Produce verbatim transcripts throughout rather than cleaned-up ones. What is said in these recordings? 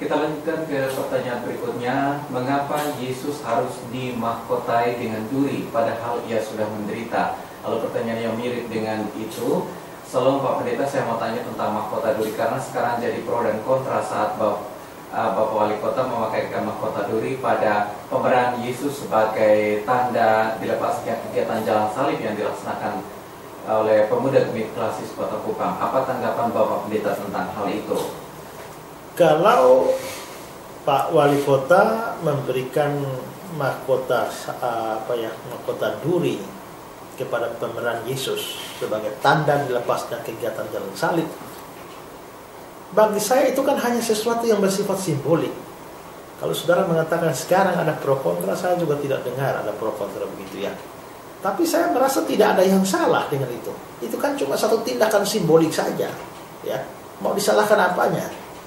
Kita lanjutkan ke pertanyaan berikutnya. Mengapa Yesus harus dimahkotai dengan duri padahal ia sudah menderita? Lalu pertanyaan yang mirip dengan itu. Salam Pak Pendeta, saya mau tanya tentang mahkota duri karena sekarang jadi pro dan kontra saat Bapak, uh, Bapak Wali Kota memakaikan mahkota duri pada pemberian Yesus sebagai tanda dilepasnya kegiatan jalan salib yang dilaksanakan oleh pemuda Gemit Klasis Kota Kupang. Apa tanggapan Bapak Pendeta tentang hal itu? Kalau Pak Wali Kota memberikan mahkota apa ya mahkota duri kepada pemeran Yesus sebagai tanda dilepaskan kegiatan jalan salib, bagi saya itu kan hanya sesuatu yang bersifat simbolik. Kalau saudara mengatakan sekarang ada pro kontra, saya juga tidak dengar ada pro kontra begitu ya. Tapi saya merasa tidak ada yang salah dengan itu. Itu kan cuma satu tindakan simbolik saja, ya. Mau disalahkan apanya?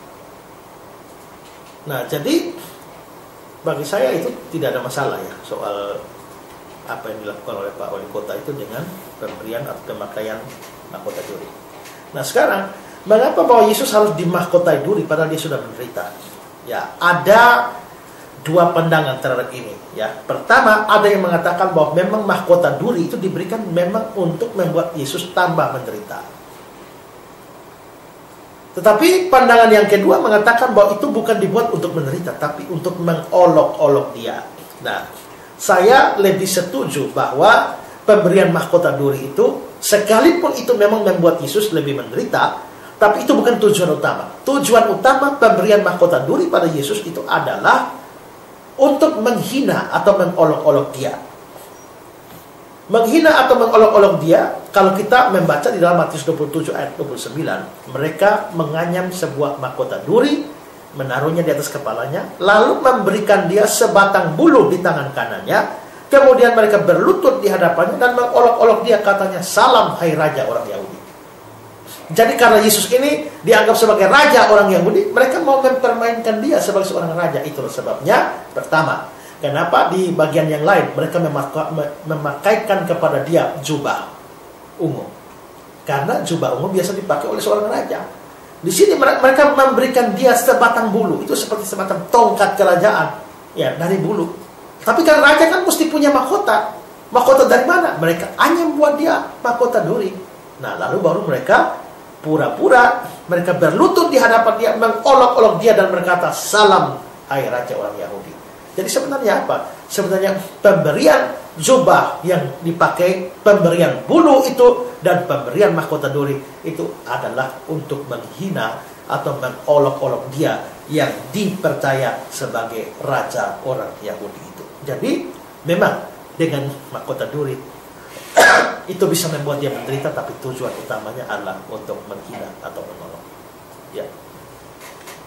Nah, jadi bagi saya itu tidak ada masalah ya soal apa yang dilakukan oleh Pak Wali Kota itu dengan pemberian atau pemakaian mahkota duri. Nah, sekarang mengapa bahwa Yesus harus dimahkotai duri padahal dia sudah menderita? Ya, ada dua pandangan terhadap ini. Ya, pertama ada yang mengatakan bahwa memang mahkota duri itu diberikan memang untuk membuat Yesus tambah menderita. Tetapi pandangan yang kedua mengatakan bahwa itu bukan dibuat untuk menderita, tapi untuk mengolok-olok dia. Nah, saya lebih setuju bahwa pemberian mahkota duri itu, sekalipun itu memang membuat Yesus lebih menderita, tapi itu bukan tujuan utama. Tujuan utama pemberian mahkota duri pada Yesus itu adalah untuk menghina atau mengolok-olok dia. Menghina atau mengolok-olok dia, kalau kita membaca di dalam Matius dua puluh tujuh ayat dua puluh sembilan, mereka menganyam sebuah mahkota duri, menaruhnya di atas kepalanya, lalu memberikan dia sebatang bulu di tangan kanannya, kemudian mereka berlutut di hadapannya dan mengolok-olok dia, katanya, "Salam hai Raja orang Yahudi." Jadi karena Yesus ini dianggap sebagai Raja orang Yahudi, mereka mau mempermainkan dia sebagai seorang Raja. Itulah sebabnya, pertama, kenapa di bagian yang lain mereka memakaikan kepada dia jubah ungu? Karena jubah ungu biasa dipakai oleh seorang raja. Di sini mereka memberikan dia sebatang bulu, itu seperti sebatang tongkat kerajaan, ya, dari bulu. Tapi kan raja kan mesti punya mahkota. Mahkota dari mana? Mereka hanya buat dia mahkota duri. Nah, lalu baru mereka pura-pura mereka berlutut di hadapan dia, mengolok-olok dia dan berkata, "Salam hai Raja orang Yahudi." Jadi sebenarnya apa? Sebenarnya pemberian jubah yang dipakai, pemberian bulu itu, dan pemberian mahkota duri itu adalah untuk menghina atau mengolok-olok dia yang dipercaya sebagai Raja orang Yahudi itu. Jadi memang dengan mahkota duri itu bisa membuat dia menderita, tapi tujuan utamanya adalah untuk menghina atau menolong. Ya.